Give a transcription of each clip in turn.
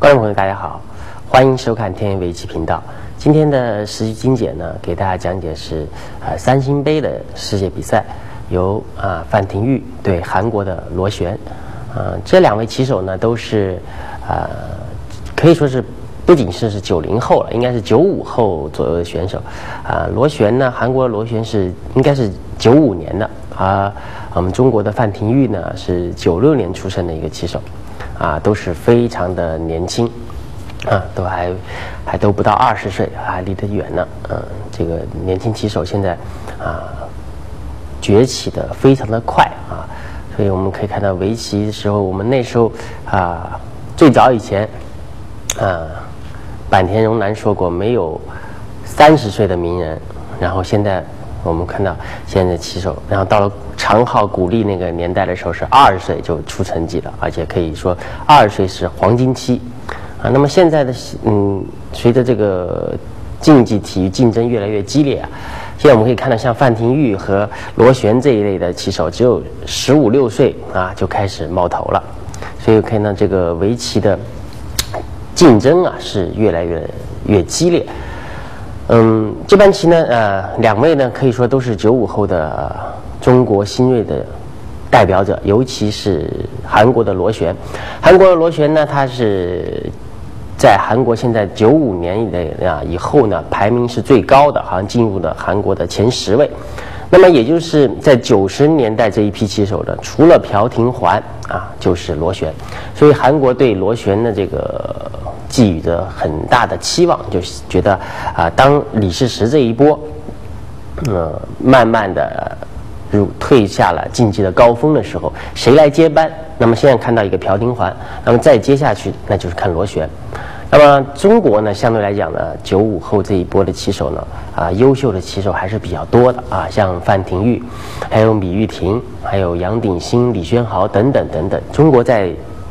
观众朋友，大家好，欢迎收看天元围棋频道。今天的实际精解呢，给大家讲解是三星杯的世界比赛，由范廷钰对韩国的罗旋。这两位棋手呢，都是可以说是不仅是90后了，应该是95后左右的选手。罗旋呢，韩国罗旋应该是95年的，我们中国的范廷钰呢是96年出生的一个棋手。都是非常的年轻，都还都不到20岁，还离得远呢。这个年轻棋手现在崛起的非常的快所以我们可以看到围棋的时候，我们那时候最早以前坂田荣男说过，没有30岁的名人。然后现在我们看到现在的棋手，然后到了长号古力那个年代的时候，是20岁就出成绩了，而且可以说20岁是黄金期那么现在的随着这个竞技体育竞争越来越激烈现在我们可以看到像范廷钰和罗旋这一类的棋手，只有15、16岁就开始冒头了，所以可以呢，这个围棋的竞争是越来越激烈。这盘棋呢，两位呢可以说都是95后的中国新锐的代表者，尤其是韩国的罗旋。韩国的罗旋呢，他是在韩国现在95年以后呢，排名是最高的，好像进入了韩国的前10位。那么也就是在90年代这一批棋手呢，除了朴廷桓就是罗旋，所以韩国对罗旋的这个寄予着很大的期望，就觉得当李世石这一波慢慢的退下了竞技的高峰的时候，谁来接班？那么现在看到一个朴廷桓，那么再接下去那就是看罗旋。那么中国呢，相对来讲呢，95后这一波的棋手呢，优秀的棋手还是比较多的像范廷钰，还有米玉婷，还有杨鼎新、李宣豪等等等等。中国在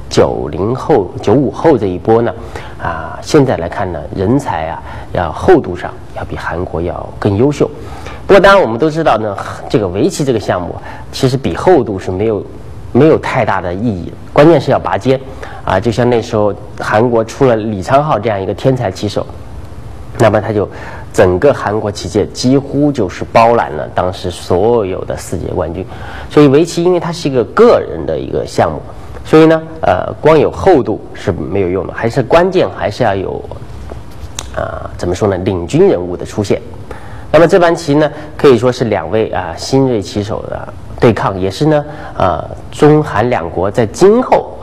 90后、95后这一波呢，现在来看呢，人才要厚度上要比韩国要更优秀。不过当然我们都知道呢，这个围棋这个项目其实比厚度是没有太大的意义，关键是要拔尖就像那时候韩国出了李昌镐这样一个天才棋手，那么他就整个韩国棋界几乎就是包揽了当时所有的世界冠军。所以围棋因为它是一个个人的一个项目，所以呢光有厚度是没有用的，还是关键还是要有怎么说呢，领军人物的出现。那么这盘棋呢，可以说是两位新锐棋手的对抗，也是呢中韩两国在今后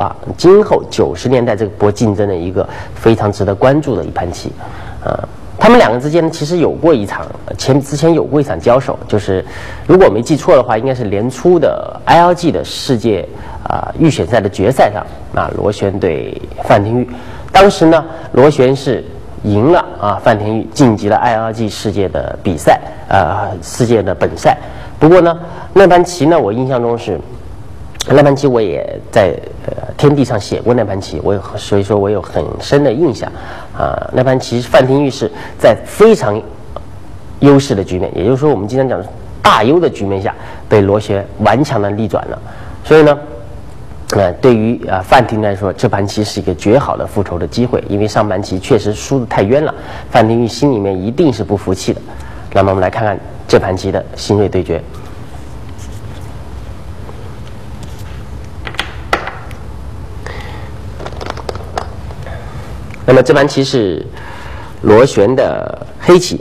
90年代这波竞争的一个非常值得关注的一盘棋。他们两个之间呢，其实有过一场之前有过一场交手，就是如果我没记错的话，应该是年初的 ILG 的世界预选赛的决赛上罗旋对范廷钰。当时呢，罗旋是赢了范廷钰，晋级了 ILG 世界的比赛世界的本赛。不过呢，那盘棋呢，我印象中是那盘棋我也在天地上写过那盘棋，所以说我有很深的印象那盘棋范廷钰是在非常优势的局面，也就是说我们经常讲大优的局面下被罗旋顽强的逆转了。所以呢对于范廷钰来说，这盘棋是一个绝好的复仇的机会，因为上盘棋确实输得太冤了，范廷钰心里面一定是不服气的。那么我们来看看这盘棋的新锐对决。那么这盘棋是罗旋的黑棋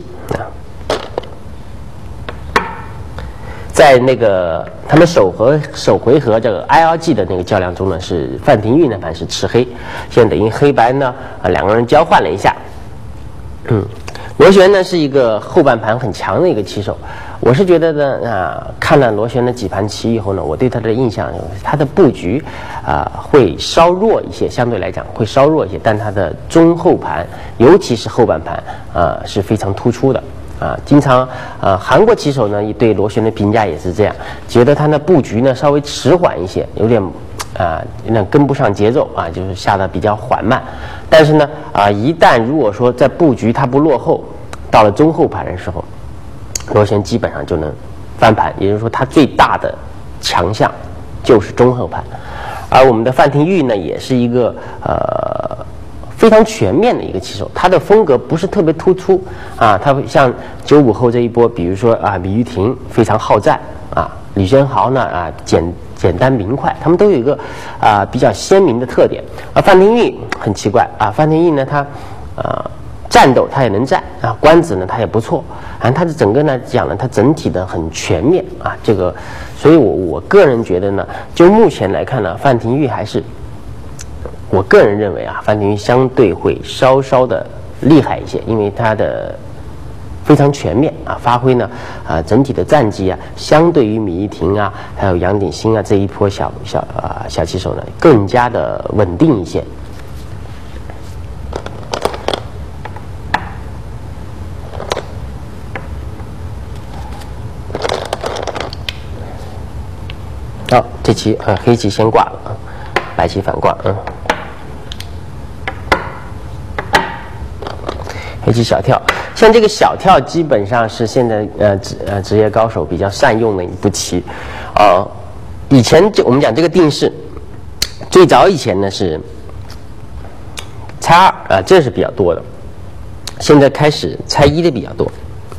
在那个他们首回合这个 ILG 的那个较量中呢，是范廷钰那盘是吃黑，现在等于黑白呢两个人交换了一下。罗旋呢是一个后半盘很强的一个棋手，我是觉得呢看了罗旋的几盘棋以后呢，我对他的印象他的布局会稍弱一些，相对来讲会稍弱一些，但他的中后盘尤其是后半盘是非常突出的。经常韩国棋手呢对罗旋的评价也是这样，觉得他的布局呢稍微迟缓一些，有点跟不上节奏就是下的比较缓慢。但是呢一旦如果说在布局它不落后，到了中后盘的时候，罗旋基本上就能翻盘，也就是说他最大的强项就是中后盘。而我们的范廷钰呢，也是一个非非常全面的一个棋手，他的风格不是特别突出啊。他像95后这一波，比如说啊，李玉婷非常好战啊，李轩豪呢啊简单明快，他们都有一个比较鲜明的特点。范廷钰很奇怪啊，范廷钰呢他战斗他也能战啊，官子呢他也不错啊，他的整个呢讲呢他整体的很全面啊，这个，所以我个人觉得呢，就目前来看呢，范廷钰还是。我个人认为啊，范廷钰相对会稍稍的厉害一些，因为他的非常全面啊，发挥呢整体的战绩啊，相对于米一婷啊，还有杨鼎新啊这一波小棋手呢，更加的稳定一些。好，这棋黑棋先挂了啊，白棋反挂黑棋小跳，像这个小跳基本上是现在职业高手比较善用的一步棋，以前我们讲这个定式，最早以前呢是猜2这是比较多的，现在开始猜1的比较多。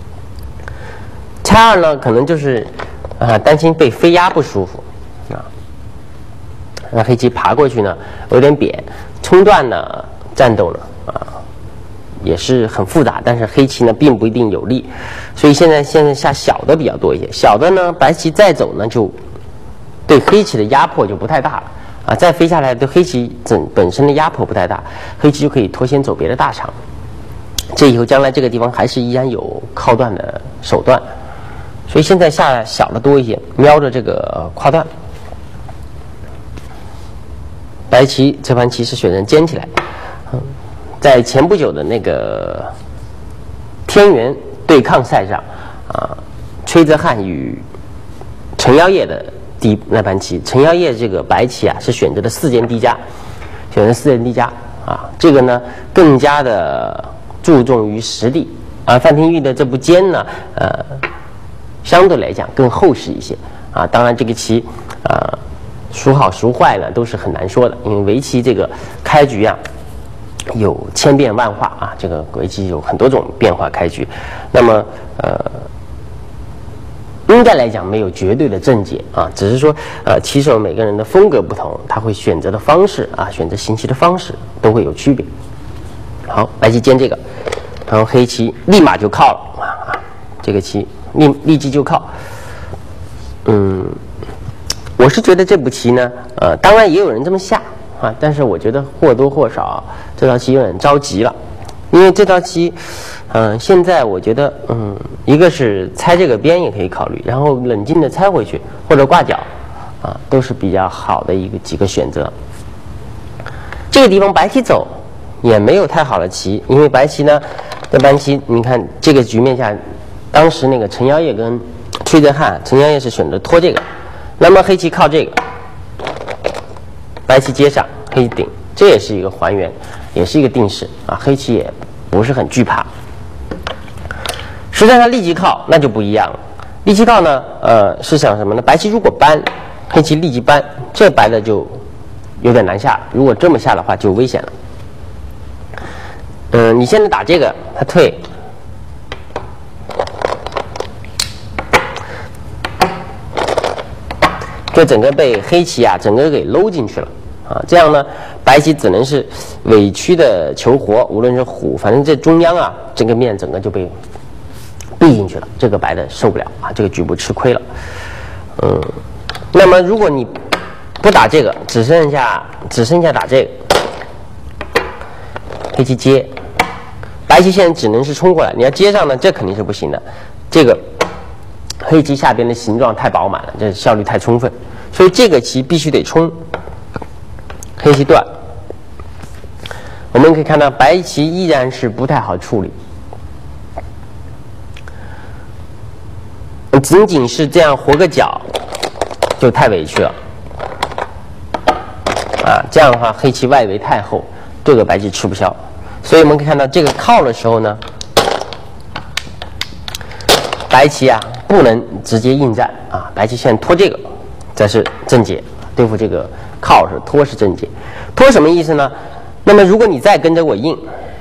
猜2呢可能就是担心被飞压不舒服啊，那黑棋爬过去呢有点扁，冲断呢战斗呢也是很复杂，但是黑棋呢并不一定有利，所以现在下小的比较多一些。小的呢，白棋再走呢，就对黑棋的压迫就不太大了啊。再飞下来对黑棋本身的压迫不太大，黑棋就可以脱先走别的大场。这以后将来这个地方还是依然有靠断的手段，所以现在下小的多一些，瞄着这个跨断。白棋这盘棋是选择尖起来。在前不久的那个天元对抗赛上崔泽汉与陈耀烨的那盘棋，陈耀烨这个白棋是选择的4间低加，这个呢更加的注重于实力范廷钰的这部尖呢相对来讲更厚实一些当然这个棋孰好孰坏呢都是很难说的，因为围棋这个开局有千变万化这个围棋有很多种变化开局，那么应该来讲没有绝对的正解只是说棋手每个人的风格不同，他会选择的方式选择行棋的方式都会有区别。好，白棋尖这个，然后黑棋立马就靠了这个棋立即就靠。我是觉得这步棋呢当然也有人这么下但是我觉得或多或少这道棋有点着急了，因为这道棋现在我觉得一个是猜这个边也可以考虑，然后冷静的猜回去或者挂角都是比较好的几个选择。这个地方白棋走也没有太好的棋，因为白棋呢这盘棋你看这个局面下，当时那个陈耀烨跟崔泽汉，陈耀烨是选择拖这个，那么黑棋靠这个，白棋接上，黑棋顶，这也是一个还原，也是一个定式黑棋也不是很惧怕。实际上立即靠那就不一样了，立即靠呢是想什么呢？白棋如果搬，黑棋立即搬，这白的就有点难下了，如果这么下的话就危险了。你现在打这个他退，就整个被黑棋整个给搂进去了这样呢白棋只能是委屈的求活，无论是虎，反正这中央这个面整个就被闭进去了，这个白的受不了这个局部吃亏了。那么如果你不打这个，只剩下打这个，黑棋接，白棋现在只能是冲过来，你要接上呢，这肯定是不行的。这个黑棋下边的形状太饱满了，这效率太充分，所以这个棋必须得冲。黑棋断，我们可以看到白棋依然是不太好处理，仅仅是这样活个角就太委屈了这样的话黑棋外围太厚，这个白棋吃不消，所以我们可以看到这个靠的时候呢，白棋不能直接应战白棋现在拖这个才是正解，对付这个靠是拖是正解。拖什么意思呢？ 那么如果你再跟着我应，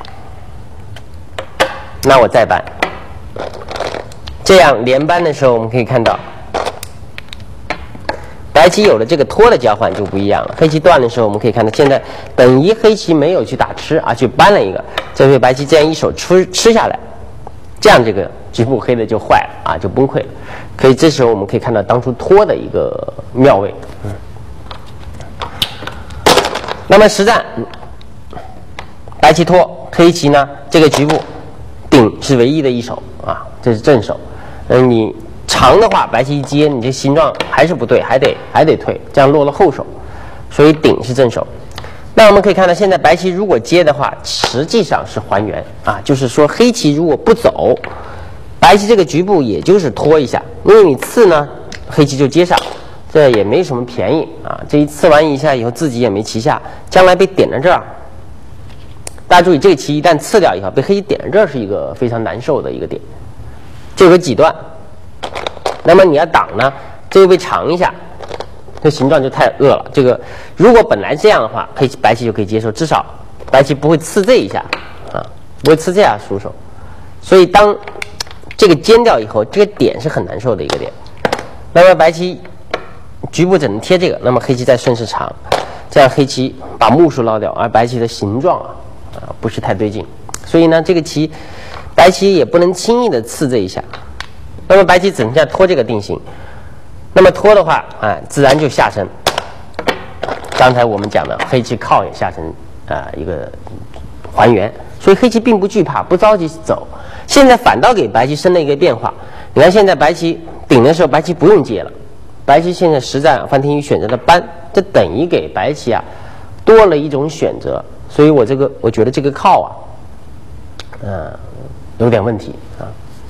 那我再搬，这样连搬的时候，我们可以看到，白棋有了这个拖的交换就不一样了。黑棋断的时候，我们可以看到，现在等于黑棋没有去打吃啊，去搬了一个，这回白棋这样一手吃下来，这样这个局部黑的就坏了啊，就崩溃了。可以，这时候我们可以看到当初拖的一个妙味。那么实战，白棋拖，黑棋呢这个局部顶是唯一的一手啊，这是正手。你长的话，白棋一接，你这形状还是不对，还得退，这样落了后手，所以顶是正手。那我们可以看到，现在白棋如果接的话，实际上是还原啊，就是说黑棋如果不走，白棋这个局部也就是拖一下，因为你刺呢，黑棋就接上，这也没什么便宜啊。这一刺完一下以后，自己也没棋下，将来被点在这儿。大家注意，这个棋一旦刺掉以后，被黑棋点在这儿是一个非常难受的一个点，这有个几段。那么你要挡呢，这个被长一下，这形状就太恶了。这个如果本来这样的话，白棋就可以接受，至少白棋不会刺这一下啊，不会刺这样出手。所以当这个尖掉以后，这个点是很难受的一个点。那么白棋局部只能贴这个，那么黑棋再顺势长，这样黑棋把目数捞掉，而白棋的形状不是太对劲。所以呢，这个棋白棋也不能轻易的刺这一下。那么白棋只剩下拖这个定型，那么拖的话，自然就下身。刚才我们讲的黑棋靠也下身一个还原，所以黑棋并不惧怕，不着急走。现在反倒给白棋生了一个变化。你看现在白棋顶的时候，白棋不用接了，白棋现在实战范天宇选择的搬，这等于给白棋多了一种选择。所以我觉得这个靠有点问题啊。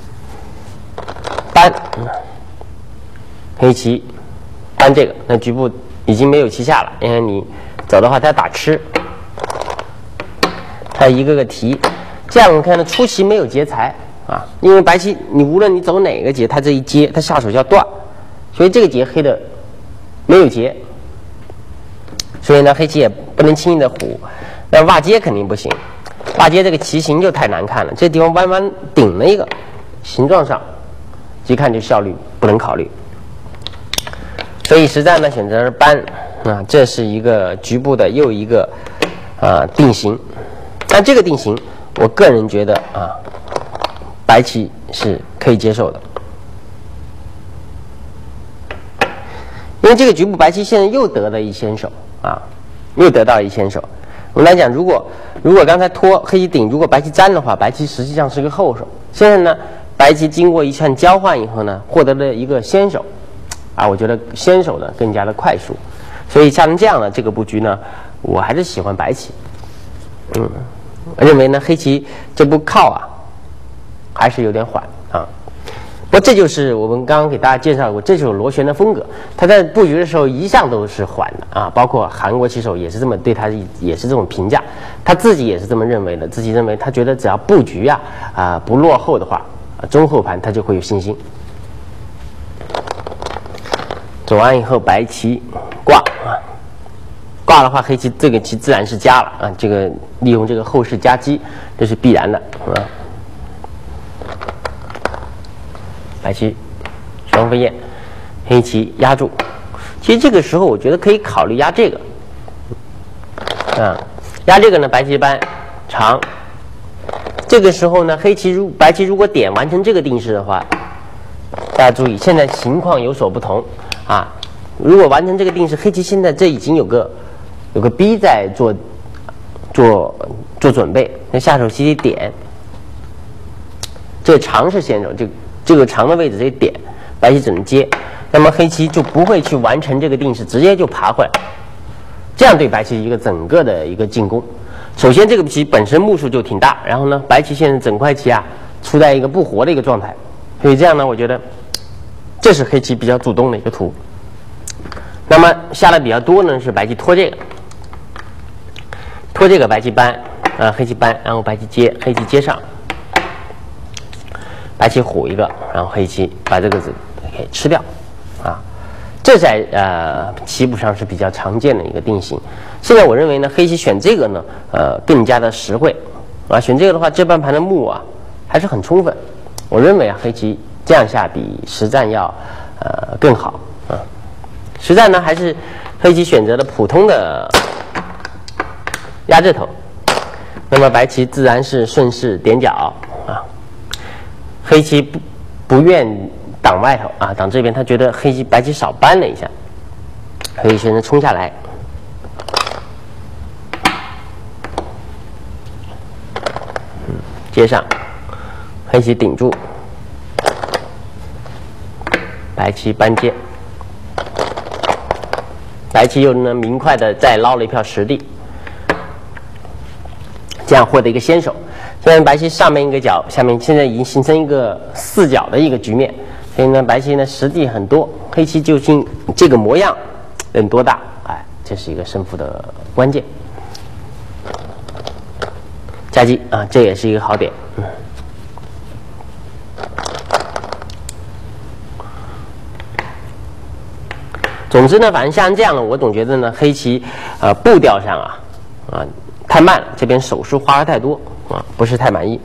搬，黑棋搬这个，那局部已经没有棋下了，因为你走的话，它打吃，它一个个提，这样我们看到出棋没有劫财啊，因为白棋你无论你走哪个劫，它这一接，它下手就要断，所以这个劫黑的没有劫，所以呢黑棋也不能轻易的虎，那挖接肯定不行，挖接这个棋形就太难看了，这地方弯弯顶了一个，形状上。一看就效率不能考虑，所以实战呢选择搬这是一个局部的又一个定型。但这个定型，我个人觉得白棋是可以接受的，因为这个局部白棋现在又得了一先手又得到一先手。我们来讲，如果刚才拖黑棋顶，如果白棋粘的话，白棋实际上是个后手。现在呢？白棋经过一串交换以后呢，获得了一个先手，我觉得先手呢更加的快速，所以像这样的这个布局呢，我还是喜欢白棋。认为呢黑棋这步靠还是有点缓不过这就是我们刚刚给大家介绍过，这就是螺旋的风格。他在布局的时候一向都是缓的包括韩国棋手也是这么对他也是这种评价，他自己也是这么认为的，自己认为他觉得只要布局不落后的话。中后盘他就会有信心。走完以后，白棋挂挂的话，黑棋这个棋自然是加了这个利用这个后势夹击，这是必然的白棋双飞燕，黑棋压住。其实这个时候，我觉得可以考虑压这个压这个呢，白棋搬长。这个时候呢，白棋如果点完成这个定式的话，大家注意，现在情况有所不同如果完成这个定式，黑棋现在这已经有个 B 在做准备，那下手棋得点，这个长是先手，这个长的位置这点，白棋只能接，那么黑棋就不会去完成这个定式，直接就爬回来，这样对白棋一个整个的一个进攻。首先，这个棋本身目数就挺大，然后呢，白棋现在整块棋处在一个不活的一个状态，所以这样呢，我觉得这是黑棋比较主动的一个图。那么下的比较多呢是白棋拖这个，白棋搬黑棋搬，然后白棋接，黑棋接上，白棋虎一个，然后黑棋把这个子给吃掉这在棋谱上是比较常见的一个定型。现在我认为呢，黑棋选这个呢，更加的实惠啊。选这个的话，这半盘的目啊还是很充分。我认为啊，黑棋这样下比实战要更好啊。实战呢，还是黑棋选择了普通的压制头，那么白棋自然是顺势点角啊。黑棋不愿挡外头啊，挡这边，他觉得白棋少搬了一下，可以选择冲下来。接上，黑棋顶住，白棋搬接，白棋又能明快的再捞了一票实地，这样获得一个先手。现在白棋上面一个角，下面现在已经形成一个四角的一个局面，所以呢，白棋呢实地很多，黑棋究竟这个模样能多大？哎，这是一个胜负的关键。夹击啊，这也是一个好点。总之呢，反正像这样的，我总觉得呢，黑棋步调上太慢了，这边手术花的太多啊，不是太满意。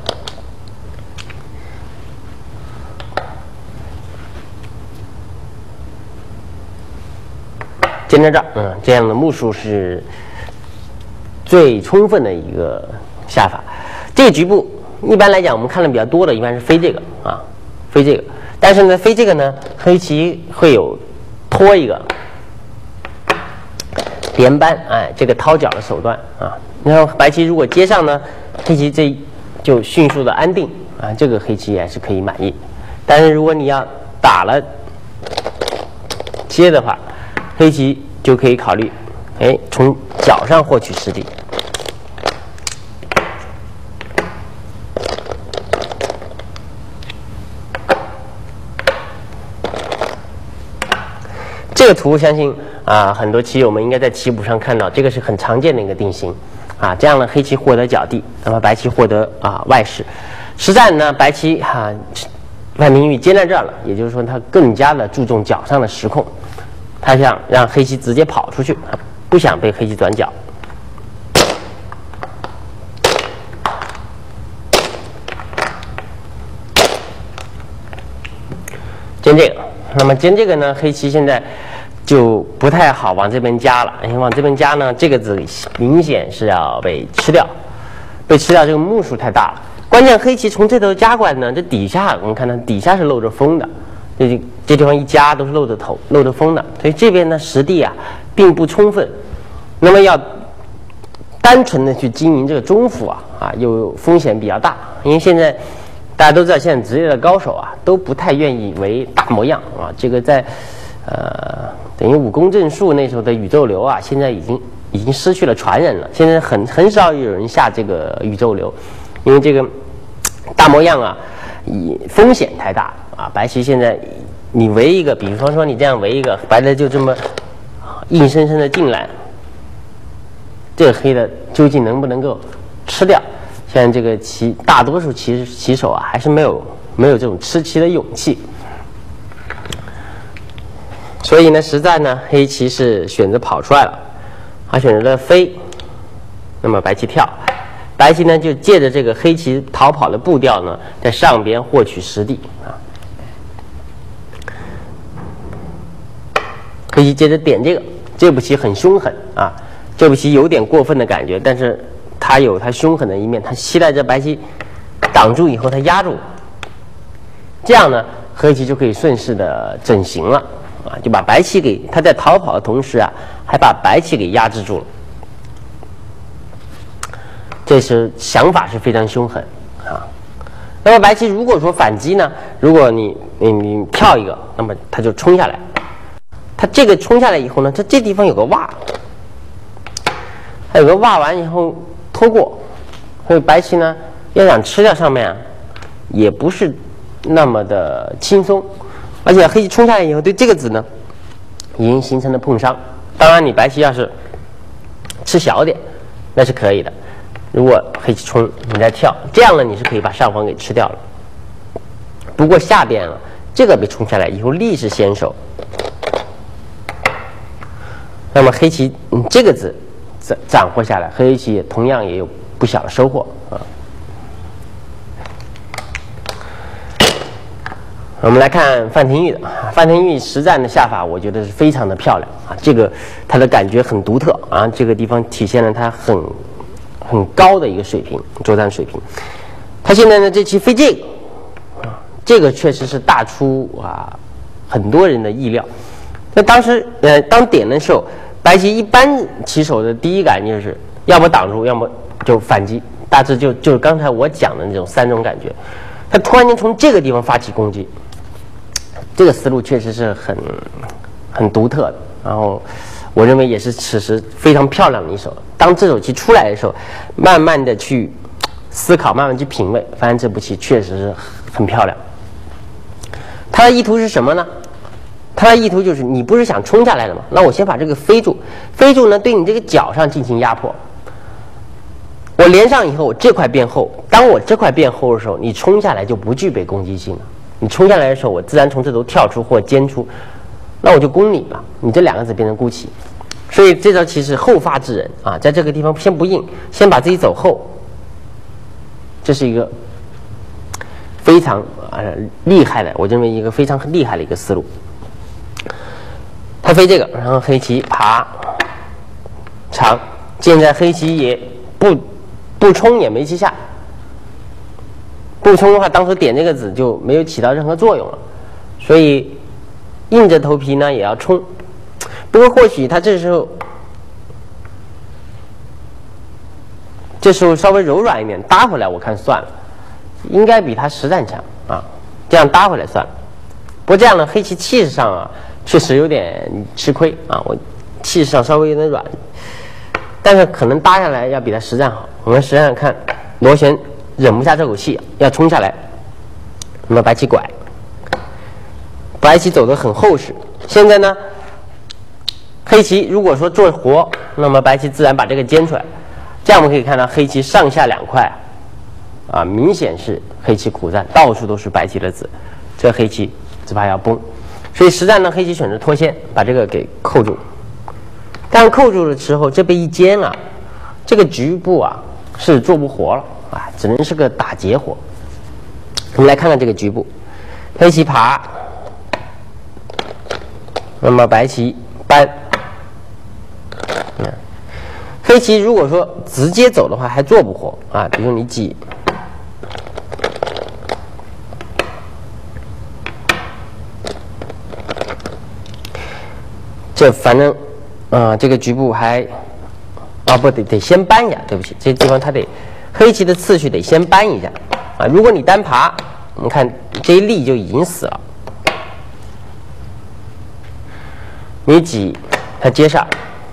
尖在这儿，这样的目数是最充分的一个下法。这个局部一般来讲，我们看的比较多的，一般是飞这个啊，飞这个。但是呢，飞这个呢，黑棋会有拖一个连扳，哎，这个掏角的手段啊。然后白棋如果接上呢，黑棋这就迅速的安定啊，这个黑棋也是可以满意。但是如果你要打了接的话，黑棋就可以考虑，哎，从角上获取实地。这个图相信很多棋友们应该在棋谱上看到，这个是很常见的一个定型啊。这样呢，黑棋获得角地，那么白棋获得外势。实战呢，白棋万明玉接在这儿了，也就是说他更加的注重角上的实控，他想让黑棋直接跑出去，不想被黑棋转角。尖这个，那么尖这个呢，黑棋现在就不太好往这边加了，因为往这边加呢，这个子明显是要被吃掉，被吃掉这个目数太大了。关键黑棋从这头加过来呢，这底下我们看它底下是漏着风的，这地方一加都是漏着头、漏着风的，所以这边呢实地并不充分。那么要单纯的去经营这个中府又风险比较大，因为现在大家都知道，现在职业的高手都不太愿意为大模样这个在等于武功正数那时候的宇宙流现在已经失去了传人了。现在很少有人下这个宇宙流，因为这个大模样风险太大白棋现在你围一个，比方说你这样围一个，白的就这么硬生生的进来，这个黑的究竟能不能够吃掉？现在这个大多数棋手还是没有这种吃棋的勇气。所以呢，实战呢，黑棋是选择跑出来了，他选择了飞，那么白棋跳，白棋呢就借着这个黑棋逃跑的步调呢，在上边获取实地黑棋接着点这步棋很凶狠这步棋有点过分的感觉，但是它有它凶狠的一面，它期待着白棋挡住以后，它压住，这样呢，黑棋就可以顺势的整形了就把白棋他在逃跑的同时还把白棋给压制住了。这是想法是非常凶狠那么白棋如果说反击呢，如果你跳一个，那么他就冲下来，他这个冲下来以后呢，这地方有个挖，还有个挖完以后拖过，所以白棋呢要想吃掉上面也不是那么的轻松。而且黑棋冲下来以后，对这个子呢，已经形成了碰伤。当然，你白棋要是吃小点，那是可以的。如果黑棋冲，你再跳，这样呢，你是可以把上方给吃掉了。不过下边这个被冲下来以后，力是先手， 那么黑棋这个子斩获下来，黑棋也同样也有不小的收获啊。我们来看范廷玉的，范廷玉实战的下法，我觉得是非常的漂亮啊。这个他的感觉很独特啊，这个地方体现了他很高的一个水平，作战水平。他现在呢这棋飞这个啊，这个确实是大出很多人的意料。那当时当点的时候，白棋一般棋手的第一感觉就是要么挡住，要么就反击，大致就是刚才我讲的那种3种感觉。他突然间从这个地方发起攻击，这个思路确实是很独特的。然后我认为也是此时非常漂亮的一手。当这手棋出来的时候，慢慢的去思考，慢慢去品味，发现这步棋确实是很漂亮。他的意图是什么呢？他的意图就是你不是想冲下来的吗？那我先把这个飞住，飞住呢对你这个角上进行压迫。我连上以后，我这块变厚。当我这块变厚的时候，你冲下来就不具备攻击性了。你冲下来的时候，我自然从这头跳出或尖出，那我就攻你吧。你这2个子变成孤棋，所以这招棋是后发制人啊，在这个地方先不硬，先把自己走后，这是一个非常厉害的，我认为一个非常厉害的一个思路。他飞这个，然后黑棋爬长，现在黑棋也不冲也没棋下，不冲的话，当时点这个子就没有起到任何作用了，所以硬着头皮呢也要冲。不过或许他这时候稍微柔软一点，搭回来我看算了，应该比他实战强啊，这样搭回来算了。不过这样呢，黑棋气势上确实有点吃亏啊，我气势上稍微有点软，但是可能搭下来要比他实战好。我们实战看，螺旋忍不下这口气，要冲下来。那么白棋拐，白棋走得很厚实。现在呢，黑棋如果说做活，那么白棋自然把这个尖出来。这样我们可以看到黑棋上下2块明显是黑棋苦战，到处都是白棋的子，这黑棋只怕要崩。所以实战呢，黑棋选择脱先，把这个给扣住。但扣住的时候，这被一尖这个局部是做不活了只能是个打劫活。我们来看看这个局部，黑棋爬，那么白棋搬。黑棋如果说直接走的话，还做不活比如你挤，这反正这个局部还不得先搬一下，对不起，这地方它得黑棋的次序得先搬一下如果你单爬，我们看这一力就已经死了。你挤，它接上，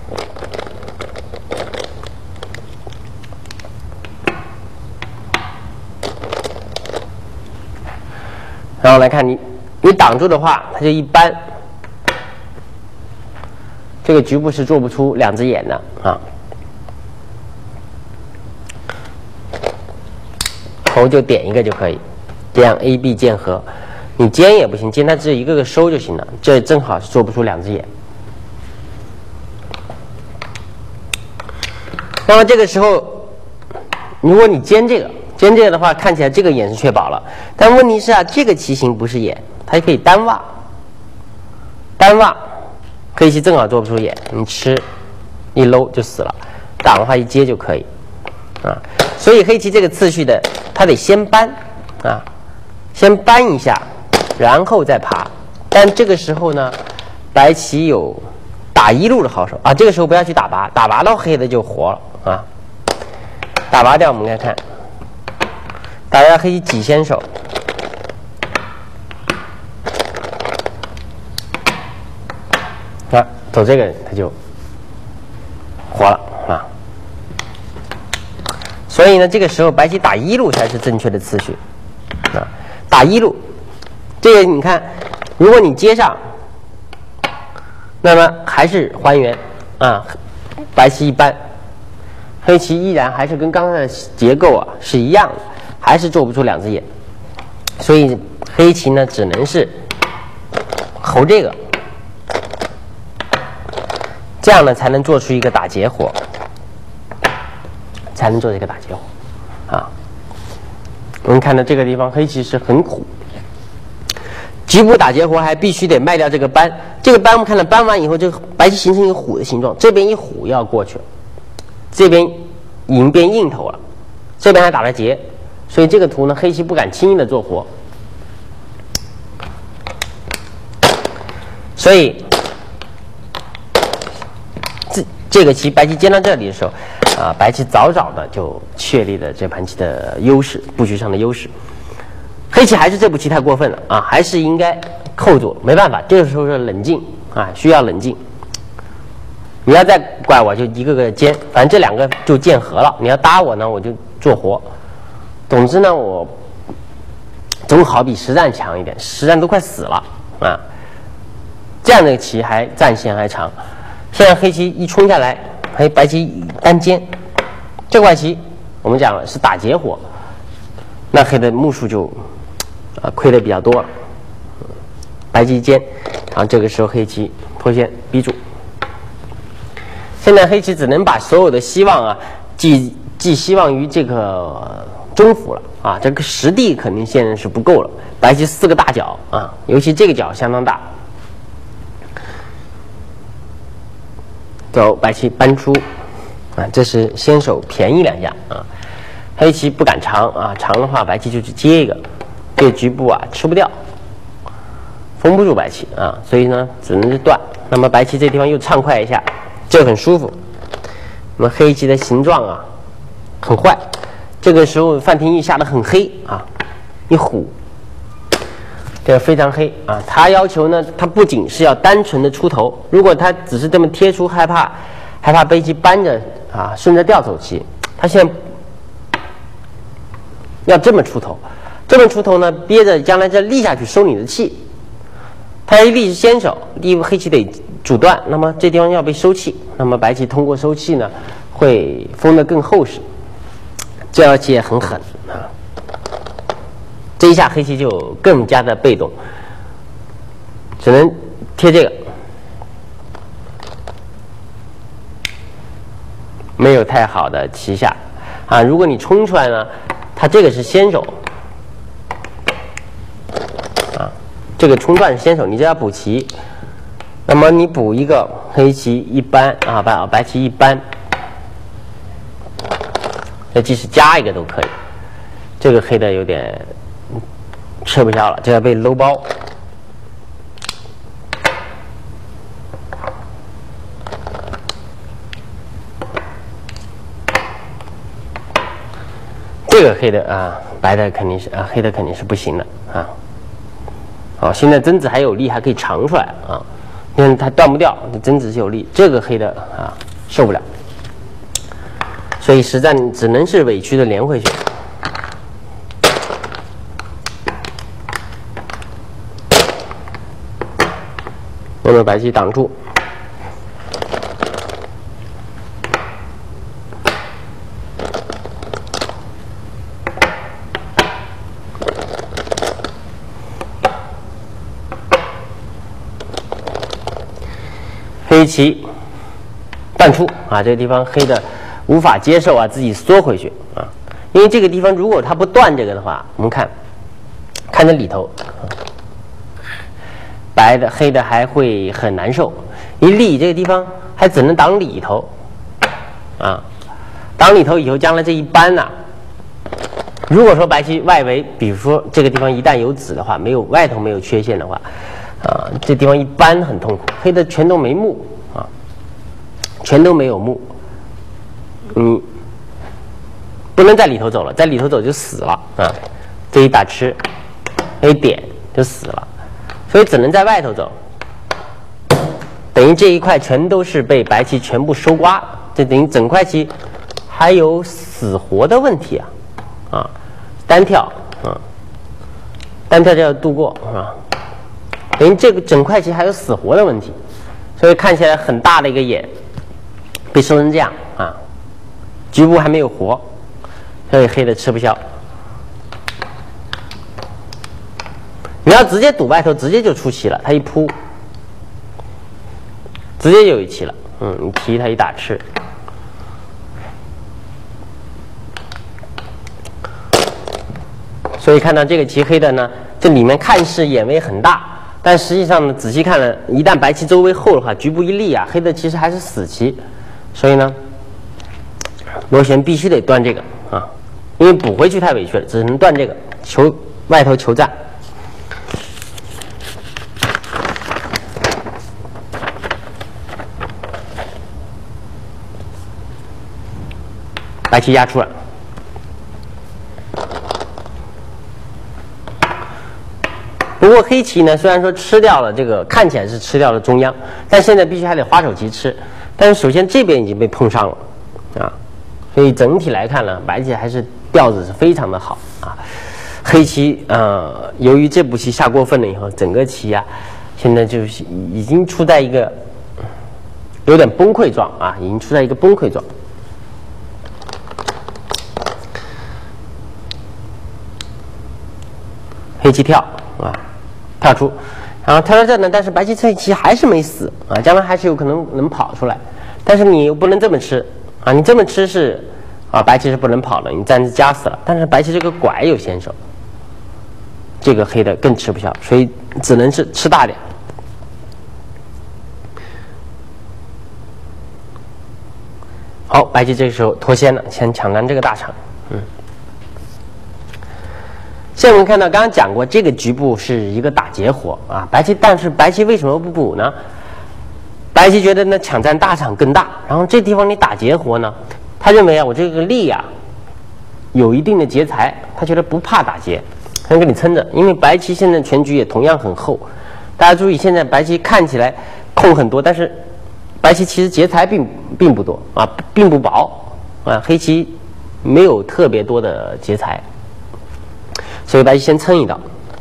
然后来看你挡住的话，它就一搬。这个局部是做不出2只眼的头就点一个就可以，这样 A B 键合。你尖也不行，尖它只有一个个收就行了，这正好是做不出2只眼。那么这个时候，如果你尖这个的话，看起来这个眼是确保了，但问题是这个棋形不是眼，它可以单挖，黑棋正好做不出眼，你吃一搂就死了，挡的话一接就可以所以黑棋这个次序的，它得先搬先搬一下，然后再爬。但这个时候呢，白棋有打一路的好手这个时候不要去打拔，打拔到黑的就活了打拔掉我们来看，打掉黑棋挤先手。走这个他就活了所以呢，这个时候白棋打一路才是正确的次序打一路，这个你看，如果你接上，那么还是还原白棋一搬，黑棋依然还是跟刚才的结构是一样的，还是做不出2只眼，所以黑棋呢只能是侯这个。 这样呢才能做出一个打结活，才能做这个打结活啊。我们看到这个地方黑棋是很虎，局部打结活还必须得卖掉这个扳，这个扳我们看到扳完以后，这个白棋形成一个虎的形状，这边一虎要过去了，这边赢变硬头了，这边还打了结，所以这个图呢黑棋不敢轻易的做活，所以这个棋白棋接到这里的时候啊，白棋早早的就确立了这盘棋的优势，布局上的优势。黑棋还是这步棋太过分了啊，还是应该扣住，没办法，这个时候是冷静啊，需要冷静。你要再怪我，就一个个尖，反正这两个就见合了。你要搭我呢，我就做活。总之呢，我总好比实战强一点，实战都快死了啊。这样的棋还战线还长。现在黑棋一冲下来，白棋单尖，这块棋我们讲了是打结活，那黑的目数就亏的比较多了。白棋尖，然后这个时候黑棋脱线逼住。现在黑棋只能把所有的希望啊寄希望于这个中府了啊，这个实地肯定现在是不够了。白棋4个大角啊，尤其这个角相当大。走，白棋搬出啊，这是先手便宜2下啊。黑棋不敢长啊，长的话白棋就去接一个，这局部啊吃不掉，封不住白棋啊，所以呢只能是断。那么白棋这地方又畅快一下，这个很舒服。那么黑棋的形状啊很坏，这个时候范廷义下得很黑啊，一虎，这个非常黑啊。他要求呢，他不仅是要单纯的出头，如果他只是这么贴出，害怕白棋扳着啊，顺着调走棋，他现在要这么出头，这么出头呢，憋着将来再立下去收你的气。他一立是先手，立黑棋得阻断，那么这地方要被收气，那么白棋通过收气呢，会封得更厚实。这道棋也很狠啊，这一下黑棋就更加的被动，只能贴这个，没有太好的棋下啊。如果你冲出来呢，它这个是先手啊，这个冲断是先手，你这要补棋，那么你补一个黑棋一扳啊，白棋一扳，那即使加一个都可以。这个黑的有点吃不消了，这要被搂包。这个黑的啊，白的肯定是啊，黑的肯定是不行的啊。好，现在贞子还有力，还可以长出来啊。你看它断不掉，贞子是有力，这个黑的啊受不了，所以实战只能是委屈的连回去。那么白棋挡住，黑棋断出啊，这个地方黑的无法接受啊，自己缩回去啊，因为这个地方如果它不断这个的话，我们看这里头。白的黑的还会很难受，一立这个地方还只能挡里头啊，挡里头以后将来这一扳呐，如果说白棋外围比如说这个地方一旦有子的话，没有外头没有缺陷的话啊，这地方一扳很痛苦，黑的全都没目啊，全都没有目，不能在里头走了，在里头走就死了啊，这一打吃黑点就死了，所以只能在外头走，等于这一块全都是被白棋全部收刮，这等于整块棋还有死活的问题啊，单跳啊，单跳就要度过啊，等于这个整块棋还有死活的问题，所以看起来很大的一个眼被收成这样啊，局部还没有活，所以黑的吃不消。你要直接堵外头，直接就出棋了。他一扑，直接就有一棋了你提它一打吃。所以看到这个棋黑的呢，这里面看似眼位很大，但实际上呢，仔细看了，一旦白棋周围厚的话，局部一立啊，黑的其实还是死棋。所以呢，螺旋必须得断这个啊，因为补回去太委屈了，只能断这个，求外头求战。白棋压出了。不过黑棋呢，虽然说吃掉了这个，看起来是吃掉了中央，但现在必须还得花手棋吃。但是首先这边已经被碰上了，啊，所以整体来看呢，白棋还是调子是非常的好啊。黑棋由于这步棋下过分了以后，整个棋啊，现在就是已经处在一个有点崩溃状啊，已经处在一个崩溃状。黑棋跳啊。跳出，然后跳到这呢，但是白棋这一棋还是没死啊，将来还是有可能能跑出来，但是你又不能这么吃啊，你这么吃是啊，白棋是不能跑的，你暂时夹死了。但是白棋这个拐有先手，这个黑的更吃不消，所以只能是吃大点。好，白棋这个时候脱先了，先抢占这个大场，现在我们看到，刚刚讲过，这个局部是一个打劫活啊，白棋，但是白棋为什么不补呢？白棋觉得呢，抢占大场更大，然后这地方你打劫活呢，他认为啊，我这个力啊有一定的劫财，他觉得不怕打劫，他给你撑着，因为白棋现在全局也同样很厚，大家注意，现在白棋看起来空很多，但是白棋其实劫财并不多啊，并不薄啊，黑棋没有特别多的劫财。所以白棋先撑一道，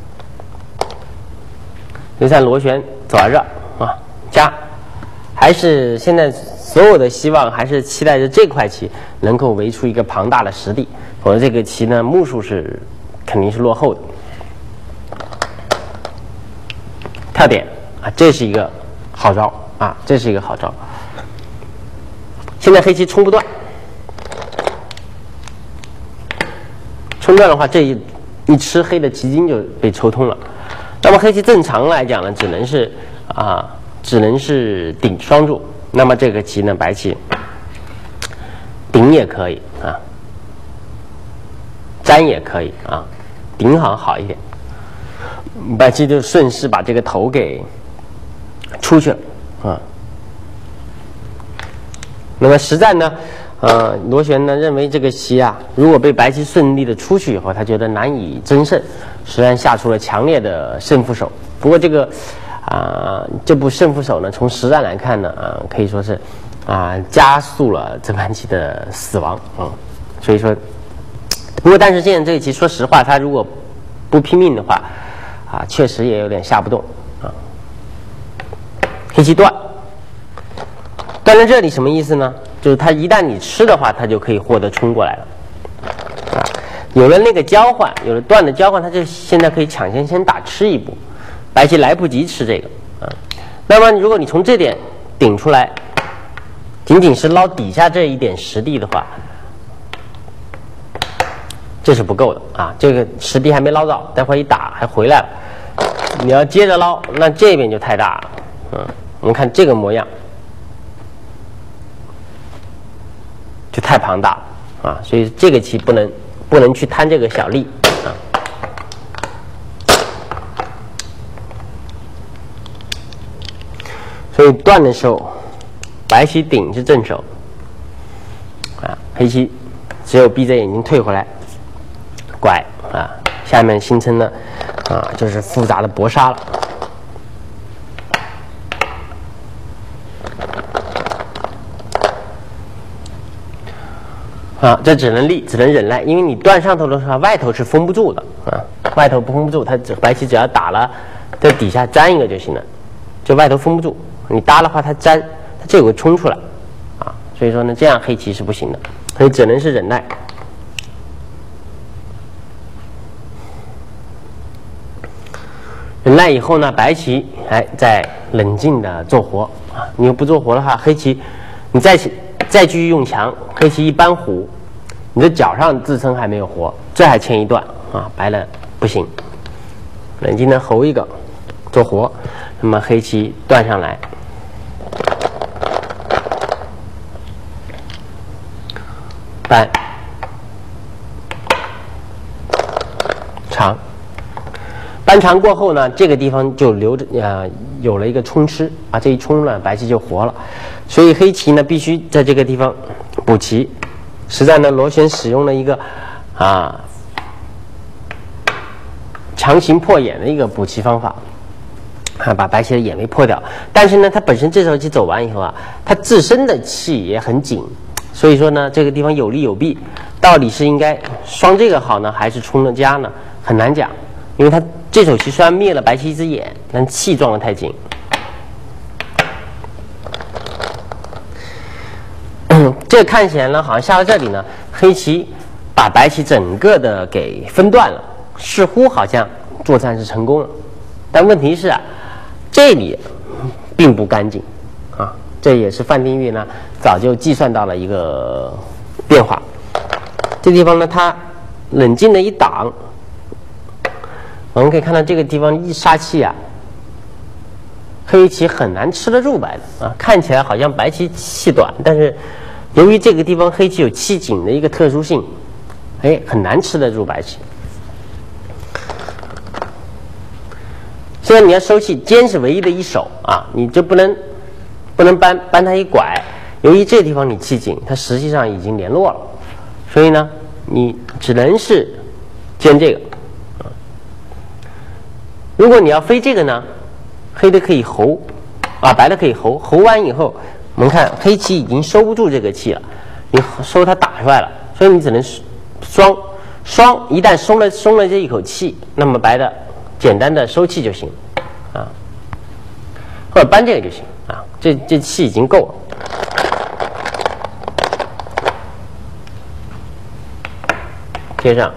刘三螺旋走到这啊，加，还是现在所有的希望还是期待着这块棋能够围出一个庞大的实地，否则这个棋呢目数是肯定是落后的。跳点啊，这是一个好招啊，这是一个好招。现在黑棋冲不断，冲断的话，这一吃黑的棋筋就被抽通了。那么黑棋正常来讲呢，只能是顶双柱。那么这个棋呢，白棋顶也可以啊，粘也可以啊，顶好一点。白棋就顺势把这个头给出去了啊。那么实战呢？螺旋呢认为这个棋啊，如果被白棋顺利的出去以后，他觉得难以争胜，实战下出了强烈的胜负手。不过这个这部胜负手呢，从实战来看呢，可以说是加速了这盘棋的死亡啊。所以说，不过但是现在这个棋，说实话，他如果不拼命的话，确实也有点下不动啊。黑棋断在这里什么意思呢？就是它一旦你吃的话，它就可以获得冲过来了，有了那个交换，有了断的交换，它就现在可以抢先打吃一步，白棋来不及吃这个那么如果你从这点顶出来，仅仅是捞底下这一点实地的话，这是不够的这个实地还没捞到，待会儿一打还回来了，你要接着捞，那这边就太大了我们看这个模样。就太庞大了所以这个棋不能去贪这个小利所以断的时候，白棋顶是正手黑棋只有闭着眼睛退回来，拐下面形成的就是复杂的搏杀了。这只能立，只能忍耐，因为你断上头的话，外头是封不住的外头不封不住，白棋只要打了，在底下粘一个就行了，就外头封不住，你搭的话它粘，它这有个冲出来所以说呢，这样黑棋是不行的，所以只能是忍耐。忍耐以后呢，白棋再冷静的做活啊。你又不做活的话，黑棋你再继续用强，黑棋一扳胡，你的角上自身还没有活，这还欠一段啊，白的不行。冷静的侯一个做活，那么黑棋断上来，扳长。扳长过后呢，这个地方就留着有了一个冲吃啊，这一冲呢，白棋就活了，所以黑棋呢必须在这个地方补棋。实在呢，螺旋使用了一个强行破眼的一个补棋方法啊，把白棋的眼位破掉。但是呢，它本身这手棋走完以后啊，它自身的气也很紧，所以说呢，这个地方有利有弊，到底是应该双这个好呢，还是冲了家呢？很难讲，因为它这手棋虽然灭了白棋一只眼，但气撞得太紧。这个看起来呢，好像下到这里呢，黑棋把白棋整个的给分段了，似乎好像作战是成功了。但问题是啊，这里并不干净啊，这也是范丁月呢早就计算到了一个变化。这地方呢，他冷静的一挡，我们可以看到这个地方一杀气啊，黑棋很难吃得住白的啊，看起来好像白棋气短，但是由于这个地方黑棋有气紧的一个特殊性，很难吃得住白棋。现在你要收气，尖是唯一的一手啊，你就不能扳它一拐。由于这地方你气紧，它实际上已经联络了，所以呢，你只能是尖这个。如果你要飞这个呢，黑的可以侯啊，白的可以侯，侯完以后，我们看黑棋已经收不住这个气了，你收它打出来了，所以你只能双，一旦松了这一口气，那么白的简单的收气就行啊，或者扳这个就行啊，这气已经够了。贴上，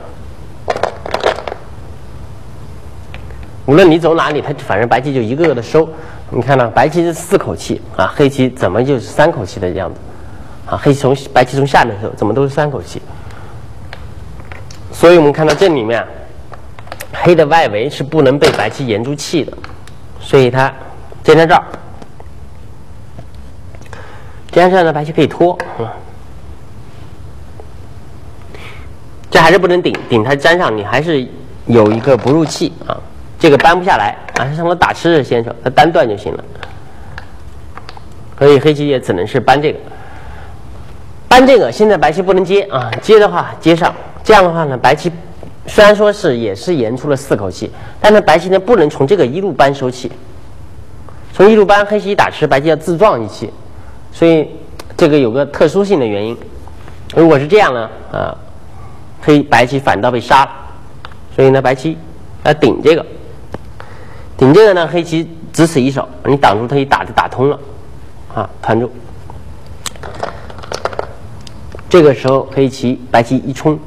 无论你走哪里，它反正白棋就一个个的收。你看到白棋是4口气啊，黑棋怎么就是3口气的样子啊？白棋从下面收，怎么都是3口气？所以我们看到这里面，黑的外围是不能被白棋延住气的，所以它尖在这儿，尖在这儿呢，白棋可以拖，这还是不能顶它粘上，你还是有一个不入气啊。这个扳不下来啊，是让它打吃的先手，它单断就行了。所以黑棋也只能是扳这个，扳这个。现在白棋不能接啊，接的话接上，这样的话呢，白棋虽然说也是延出了4口气，但是白棋呢不能从这个一路扳收气，从一路扳黑棋一打吃，白棋要自撞一气，所以这个有个特殊性的原因。如果是这样呢，白棋反倒被杀了，所以呢白棋要顶这个。顶这个呢，黑棋只此一手，你挡住它一打就打通了，啊，团住。这个时候白棋一冲，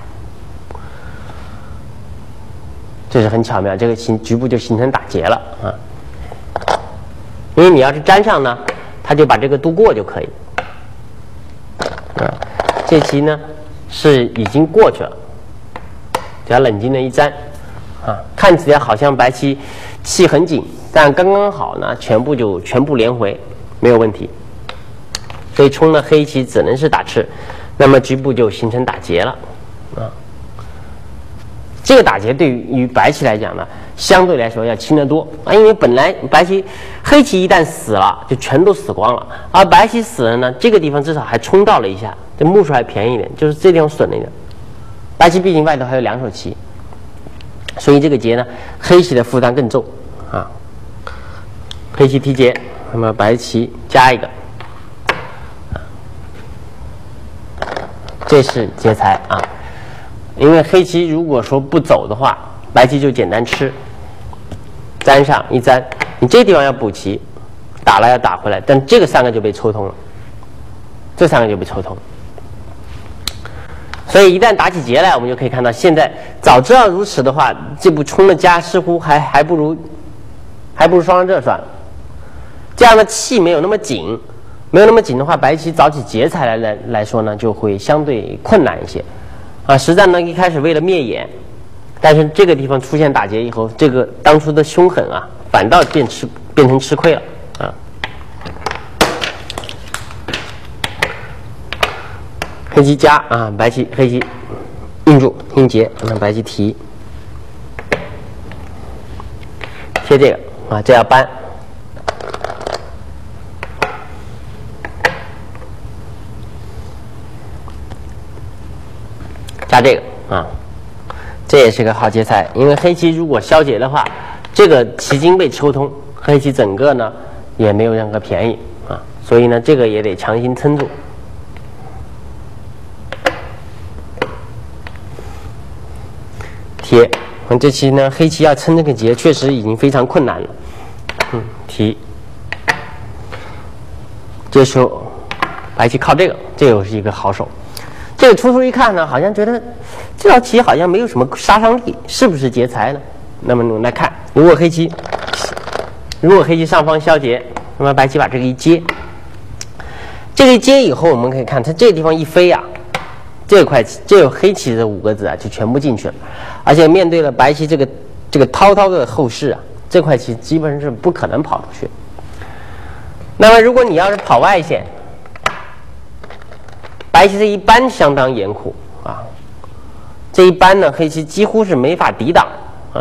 这是很巧妙，这个局部就形成打劫了啊。因为你要是粘上呢，它就把这个渡过就可以。啊，这棋呢是已经过去了，只要冷静的一粘，啊，看起来好像白棋气很紧，但刚刚好呢，全部连回，没有问题。所以冲了黑棋只能是打吃，那么局部就形成打劫了，啊。这个打劫对于白棋来讲呢，相对来说要轻得多啊，因为本来黑棋一旦死了，就全都死光了，而白棋死了呢，这个地方至少还冲到了一下，这目数还便宜一点，就是这地方损了一点。白棋毕竟外头还有2手棋。所以这个劫呢，黑棋的负担更重啊。黑棋提劫，那么白棋加一个，这是劫财啊。因为黑棋如果说不走的话，白棋就简单吃，粘上一粘，你这地方要补棋，打了要打回来，但这个3个就被抽通了，这3个就被抽通。所以一旦打起劫来，我们就可以看到，现在早知道如此的话，这步冲了家似乎还不如双上这算了这样的气没有那么紧，没有那么紧的话，白棋找起劫财来说呢，就会相对困难一些。啊，实战呢一开始为了灭眼，但是这个地方出现打劫以后，这个当初的凶狠啊，反倒变成吃亏了啊。黑棋夹啊，黑棋硬住硬劫，让白棋提贴这个啊，这要搬。加这个啊，这也是个好劫财，因为黑棋如果消劫的话，这个棋筋被抽通，黑棋整个呢也没有任何便宜啊，所以呢这个也得强行撑住。贴，这棋呢黑棋要撑这个劫，确实已经非常困难了。提，这时候白棋靠这个，这又是一个好手。这个出一看呢，好像觉得这道棋好像没有什么杀伤力，是不是劫财呢？那么我们来看，如果黑棋上方消劫，那么白棋把这个一接，这个一接以后，我们可以看它这个地方一飞啊，这有黑棋的5个子啊，就全部进去了，而且面对了白棋这个滔滔的后势啊，这块棋基本上是不可能跑出去。那么如果你要是跑外线，白棋这一搬相当严酷啊，这一搬呢，黑棋几乎是没法抵挡，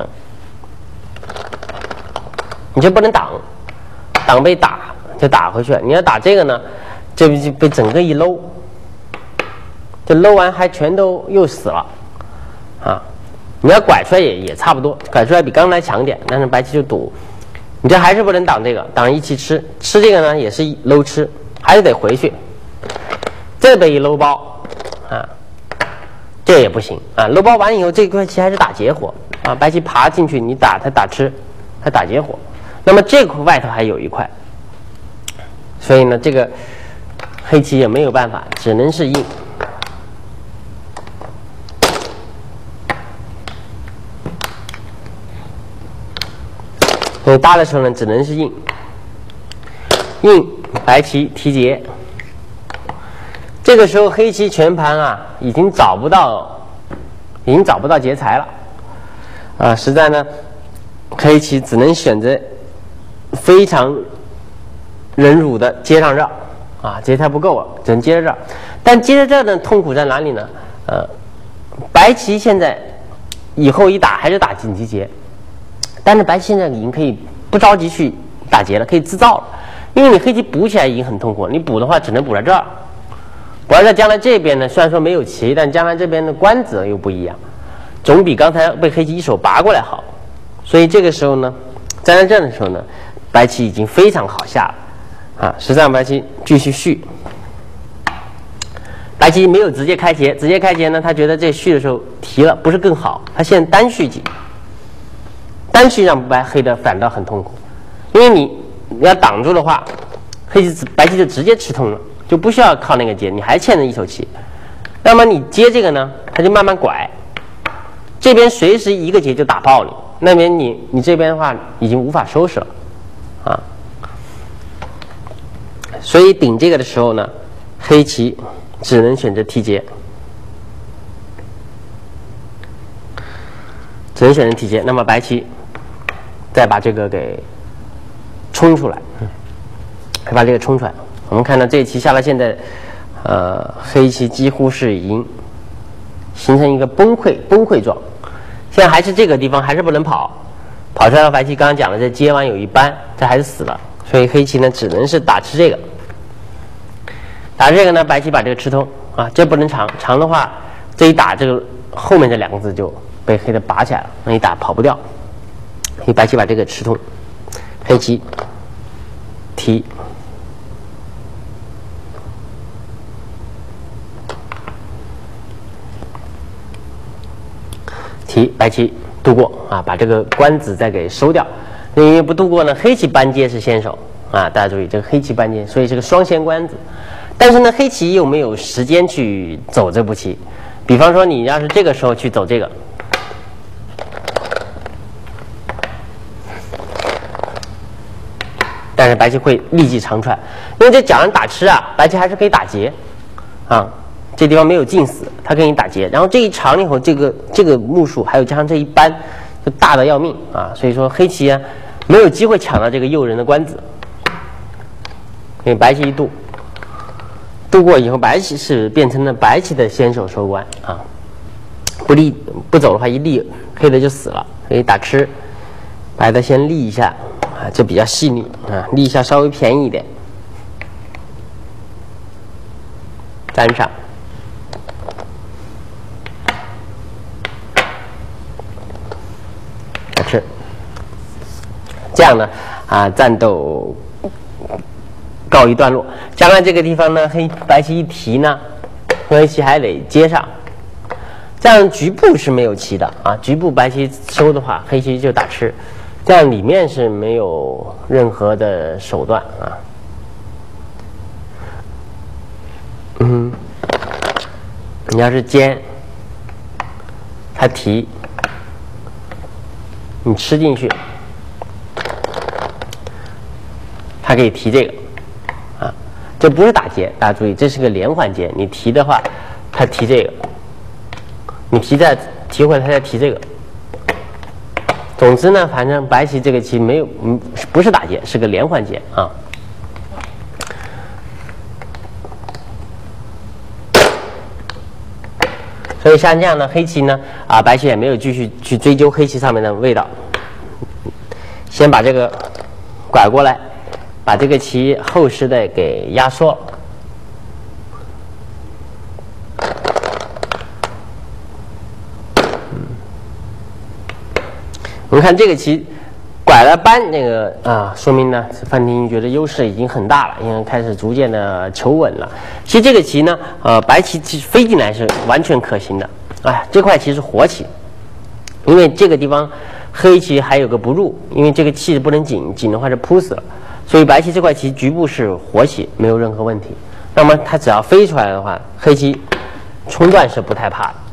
你就不能挡被打就打回去。你要打这个呢，这就被整个一搂，这搂完还全都又死了啊！你要拐出来也差不多，拐出来比刚才强点，但是白棋就赌，你这还是不能挡这个，挡一气吃这个呢也是搂吃，还是得回去。这被一搂包啊，这也不行啊！搂包完以后，这块棋还是打劫活啊！白棋爬进去，你打它打吃，它打劫活。那么这块外头还有一块，所以呢，这个黑棋也没有办法，只能是硬。所以搭的时候呢，只能是硬，白棋提劫。这个时候黑棋全盘啊，已经找不到劫财了啊！实在呢，黑棋只能选择非常忍辱的接上这啊，劫财不够了，只能接着这儿。但接着这儿呢，痛苦在哪里呢？白棋现在以后一打还是打紧急劫，但是白棋现在已经可以不着急去打劫了，可以自造了，因为你黑棋补起来已经很痛苦了，你补的话只能补在这儿。补在将来这边呢，虽然说没有棋，但将来这边的官子又不一样，总比刚才被黑棋一手拔过来好。所以这个时候呢，站在这的时候呢，白棋已经非常好下了啊！实战白棋继续续，白棋没有直接开劫，直接开劫呢，他觉得这续的时候提了不是更好，他现在单续几，单续让黑的反倒很痛苦，因为你要挡住的话，白棋就直接吃通了。就不需要靠那个劫，你还欠着一手棋。那么你接这个呢，它就慢慢拐，这边随时一个劫就打爆你，那边你这边的话已经无法收拾了啊。所以顶这个的时候呢，黑棋只能选择提劫，那么白棋再把这个给冲出来，把这个冲出来。我们看到这一棋下到现在，黑棋几乎是已经形成一个崩溃状。现在还是这个地方还是不能跑出来了。白棋刚刚讲了，这接完有一扳，这还是死了。所以黑棋呢只能是打吃这个，打这个呢，白棋把这个吃通啊，这不能长的话，这一打这个后面这2个字就被黑的拔起来了，那一打跑不掉。所以白棋把这个吃通，黑棋提。白棋渡过啊，把这个官子再给收掉。因为不渡过呢，黑棋搬接是先手啊，大家注意这个黑棋搬接，所以是个双先官子。但是呢，黑棋又没有时间去走这步棋。比方说，你要是这个时候去走这个， 但是白棋会立即长踹，因为这讲打吃啊，白棋还是可以打劫，啊，这地方没有进死，他给你打劫，然后这一长以后，这个目数还有加上这一扳，就大的要命啊，所以说黑棋啊没有机会抢到这个诱人的官子，因为白棋一渡。渡过以后，白棋是变成了白棋的先手收官啊，不走的话，一立黑的就死了，所以打吃，白的先立一下啊，这比较细腻啊，立一下稍微便宜一点，粘上，打吃，这样呢啊，战斗告一段落。将来这个地方呢，白棋一提呢，黑棋还得接上，这样局部是没有棋的啊。局部白棋收的话，黑棋就打吃，这样里面是没有任何的手段啊。你要是尖，他提，你吃进去，他可以提这个。这不是打劫，大家注意，这是个连环劫。你提的话，他提这个，你提回来，他再提这个。总之呢，反正白棋这个棋没有，不是打劫，是个连环劫啊。所以像这样的黑棋呢，啊，白棋也没有继续去追究黑棋上面的味道，先把这个拐过来。把这个棋后实的给压缩，我们看这个棋拐了扳，那个啊，说明呢范廷觉得优势已经很大了，因为开始逐渐的求稳了。其实这个棋呢，白棋飞进来是完全可行的。哎，这块棋是活棋，因为这个地方黑棋还有个不入，因为这个气不能紧，紧的话就扑死了。所以白棋这块棋局部是活棋，没有任何问题。那么它只要飞出来的话，黑棋冲断是不太怕的。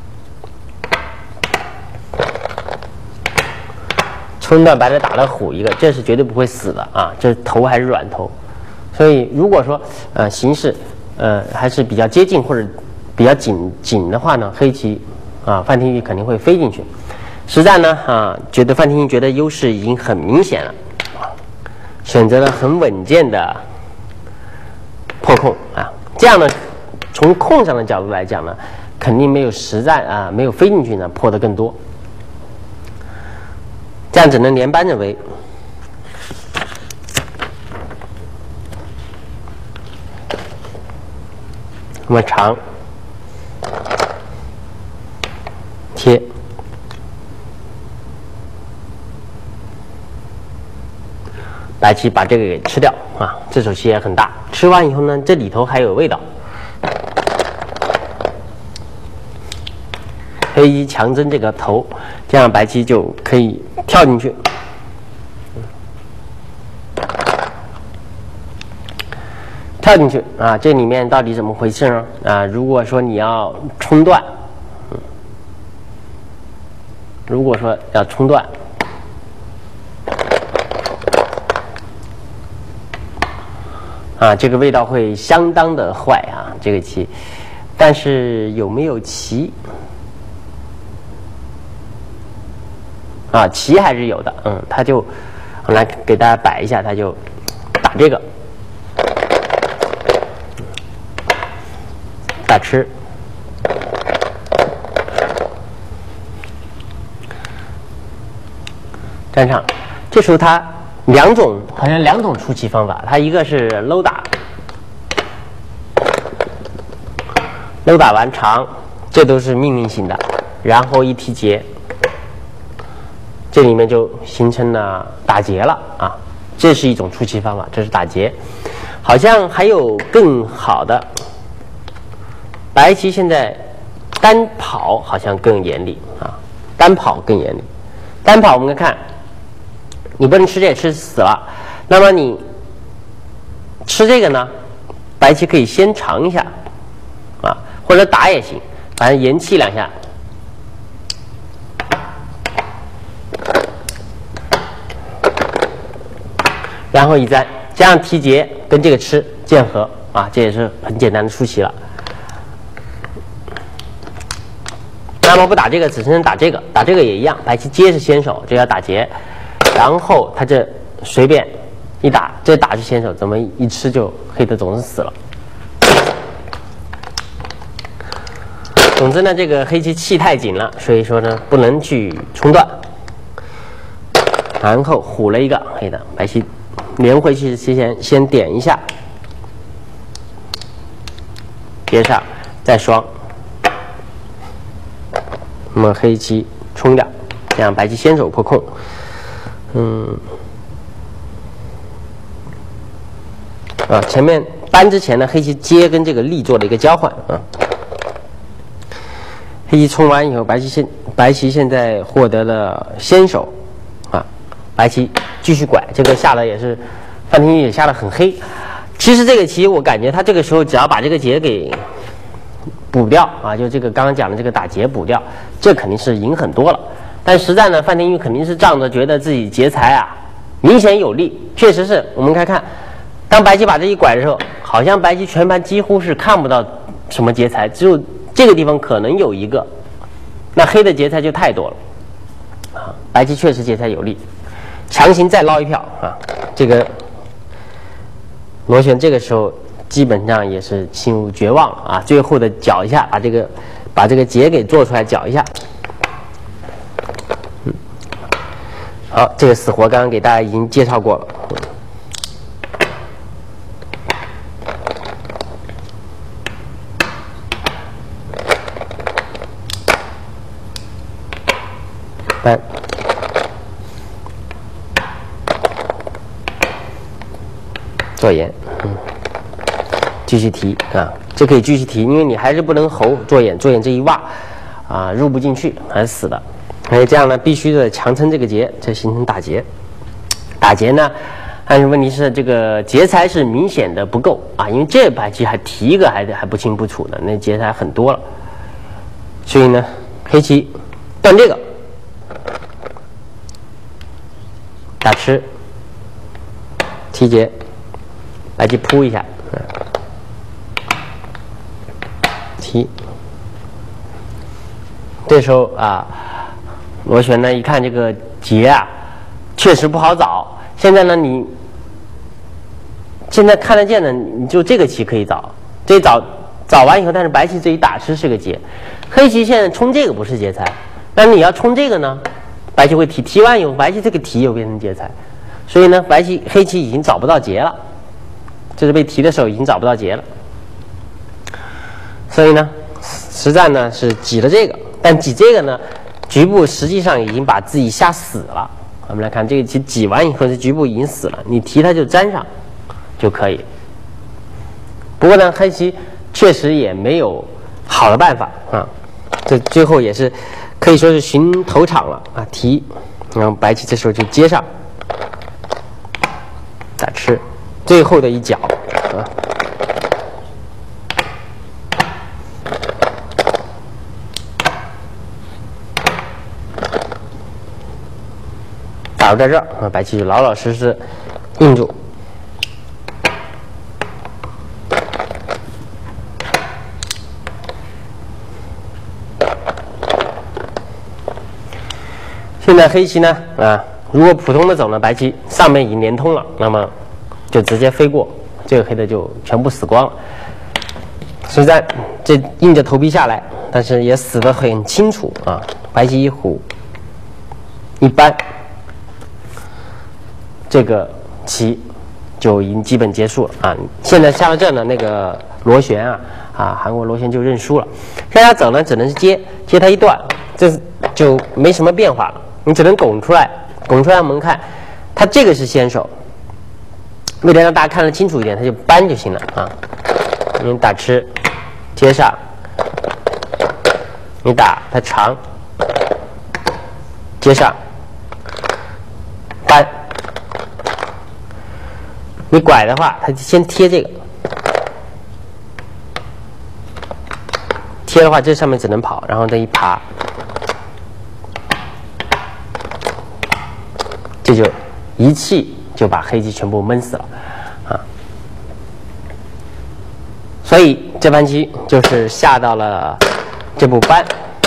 冲断白的打了虎一个，这是绝对不会死的啊！这头还是软头，所以如果说形势还是比较接近或者比较紧的话呢，黑棋啊范廷钰肯定会飞进去。实战呢觉得范廷钰觉得优势已经很明显了。选择了很稳健的破空啊，这样呢，从空上的角度来讲呢，肯定没有实战没有飞进去呢破得更多，这样只能连扳着围。那么长贴。白棋把这个给吃掉啊，这手棋也很大。吃完以后呢，这里头还有味道。黑棋强争这个头，这样白棋就可以跳进去。跳进去啊，这里面到底怎么回事呢？啊，如果说你要冲断，如果说要冲断。啊，这个味道会相当的坏啊，这个棋，但是有没有棋？啊，棋还是有的，他就我来给大家摆一下，他就打这个，打吃，粘上，这时候他。好像两种出棋方法，它一个是搂打，搂打完长，这都是命令性的，然后一提劫，这里面就形成了打劫了啊，这是一种出棋方法，这是打劫。好像还有更好的，白棋现在单跑好像更严厉啊，单跑更严厉，单跑我们看。你不能吃这也吃死了，那么你吃这个呢，白棋可以先尝一下，啊，或者打也行，反正延气两下，然后一粘， 加上提劫跟这个吃剑合啊，这也是很简单的出棋了。那么不打这个，只剩打这个，打这个也一样，白棋接是先手，这要打劫，然后他这随便一打，这打是先手，怎么一吃就黑的总是死了。总之呢，这个黑棋气太紧了，所以说呢不能去冲断。然后虎了一个黑的，白棋连回去先点一下，接上再双。那么黑棋冲掉，这样白棋先手破空。前面搬之前呢，黑棋接跟这个力做了一个交换啊。黑棋冲完以后，白棋现在获得了先手啊。白棋继续拐，这个下的也是范廷钰也下的很黑。其实这个棋我感觉他这个时候只要把这个劫给补掉啊，就这个刚刚讲的这个打劫补掉，这肯定是赢很多了。但实战呢，范廷钰肯定是仗着觉得自己劫财啊明显有利，确实是我们看，当白棋把这一拐的时候，好像白棋全盘几乎是看不到什么劫财，只有这个地方可能有一个，那黑的劫财就太多了啊。白棋确实劫财有利，强行再捞一票啊。这个螺旋这个时候基本上也是陷入绝望了啊，最后的搅一下，把这个劫给做出来，搅一下。好，这个死活刚刚给大家已经介绍过了。搬，做眼，继续提啊，这可以继续提，因为你还是不能侯做眼，做眼这一挖啊入不进去，还是死的。所以这样呢，必须的强撑这个劫，才形成打劫。打劫呢，但是问题是这个劫财是明显的不够啊，因为这白棋还提一个还不清不楚呢，那劫财很多了。所以呢，黑棋断这个，打吃，提劫，白棋扑一下，提。这时候啊。螺旋呢，一看这个劫啊，确实不好找。现在呢，你现在看得见的，你就这个棋可以找。这找完以后，但是白棋这一打吃是个劫，黑棋现在冲这个不是劫财，但是你要冲这个呢，白棋会提，提完以后，白棋这个提又变成劫财，所以呢，黑棋已经找不到劫了，这是被提的时候已经找不到劫了。所以呢，实战呢是挤了这个，但挤这个呢。局部实际上已经把自己吓死了。我们来看这个棋挤完以后，这局部已经死了，你提它就粘上就可以。不过呢，黑棋确实也没有好的办法啊。这最后也是可以说是寻头场了啊，提，然后白棋这时候就接上打吃，最后的一脚啊。打入在这儿啊，白棋就老老实实硬住。现在黑棋呢啊，如果普通的走呢，白棋上面已经连通了，那么就直接飞过，这个黑的就全部死光了。实在这硬着头皮下来，但是也死得很清楚啊。白棋一虎一扳。这个棋就已经基本结束了啊！现在下了这呢，那个螺旋韩国螺旋就认输了。现在走呢，只能是接它一段，这就没什么变化了。你只能拱出来，我们看，它这个是先手，为了让大家看得清楚一点，它就扳就行了啊。你打吃，接上，你打它长，接上，扳。你拐的话，它先贴这个，贴的话，这上面只能跑，然后这一爬，这就一气就把黑棋全部闷死了。 所以这盘棋就是下到了这步班。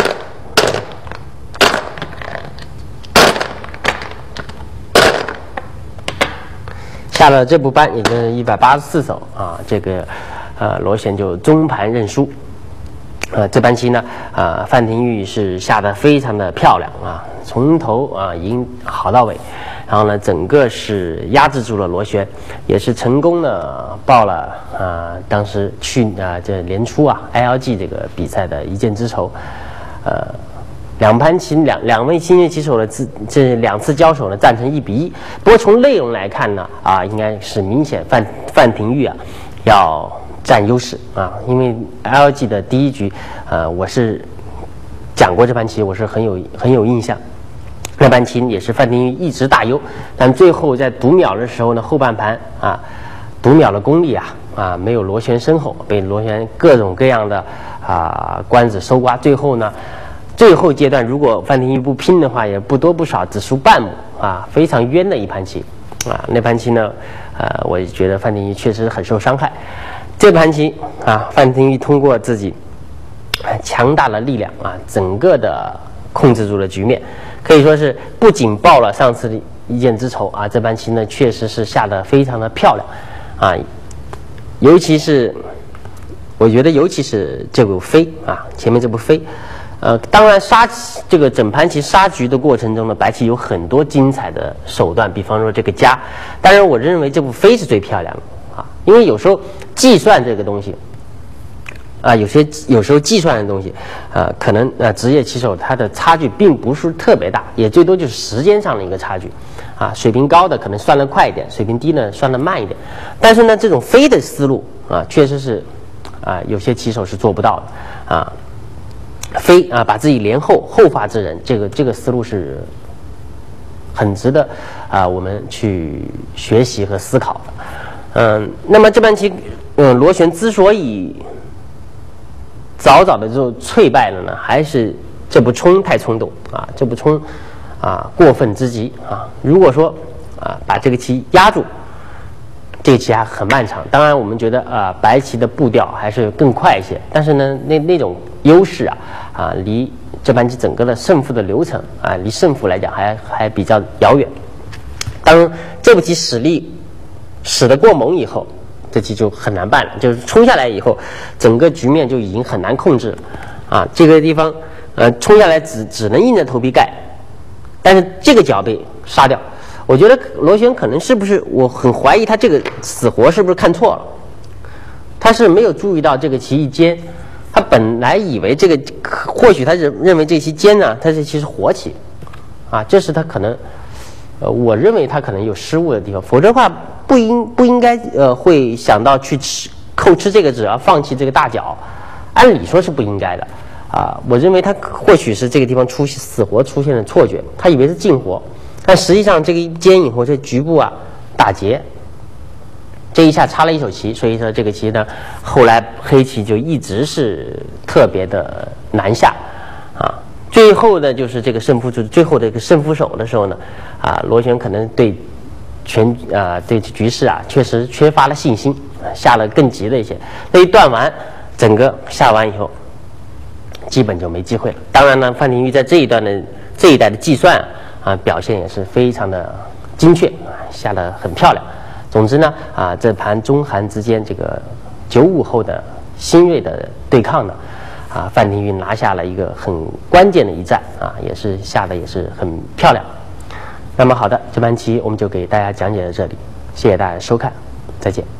下了这步班，也就是184手啊，这个螺旋就中盘认输。这盘棋呢，范廷钰是下得非常的漂亮啊，从头赢好到尾，然后呢，整个是压制住了螺旋，也是成功的报了当时这年初ILG 这个比赛的一箭之仇。两盘棋两位新锐棋手的这2次交手呢，战成1比1。不过从内容来看呢，应该是明显范廷钰要占优势因为 LG 的第一局，我是讲过这盘棋，我是很有印象。那盘棋也是范廷钰一直大优，但最后在读秒的时候呢，后半盘读秒的功力没有螺旋深厚，被螺旋各种各样的官子收刮，最后阶段如果范廷钰不拼的话，也不多不少只输半目非常冤的一盘棋那盘棋呢，我觉得范廷钰确实很受伤害。这盘棋范廷钰通过自己强大的力量整个的控制住了局面，可以说是不仅报了上次的一箭之仇这盘棋呢确实是下得非常的漂亮尤其是我觉得尤其是这步飞前面这步飞。当然这个整盘棋杀局的过程中呢，白棋有很多精彩的手段，比方说这个夹。当然，我认为这步飞是最漂亮的因为有时候计算这个东西有时候计算的东西可能职业棋手他的差距并不是特别大，也最多就是时间上的一个差距水平高的可能算得快一点，水平低呢算得慢一点。但是呢，这种飞的思路确实是有些棋手是做不到的飞把自己连后发制人，这个思路是很值得我们去学习和思考的。那么这盘棋螺旋之所以早的就脆败了呢，还是这步冲太冲动这步冲过分之极如果说把这个棋压住，这个棋还很漫长。当然我们觉得白棋的步调还是更快一些，但是呢那种优势离这盘棋整个的胜负的流程离胜负来讲还比较遥远。当这步棋使得过猛以后，这棋就很难办了，就是冲下来以后，整个局面就已经很难控制了这个地方冲下来只能硬着头皮盖，但是这个角被杀掉。我觉得螺旋可能是不是，我很怀疑他这个死活是不是看错了，他是没有注意到这个棋一尖，他本来以为这个或许他认为这棋尖呢，他这棋是活棋这是他可能我认为他可能有失误的地方，否则的话不应该会想到去扣吃这个子放弃这个大角，按理说是不应该的我认为他或许是这个地方死活出现了错觉，他以为是进活，但实际上这个一尖以后，这局部打结，这一下插了一手棋，所以说这个棋呢，后来黑棋就一直是特别的难下最后的就是这个最后的一个胜负手的时候呢螺旋可能对对局势确实缺乏了信心，下了更急了一些。那一断完，整个下完以后，基本就没机会了。当然呢，范廷钰在这一代的计算表现也是非常的精确下得很漂亮。总之呢这盘中韩之间这个95后的新锐的对抗呢范廷钰拿下了一个很关键的一战也是下的也是很漂亮。那么好的，这盘棋我们就给大家讲解到这里，谢谢大家收看，再见。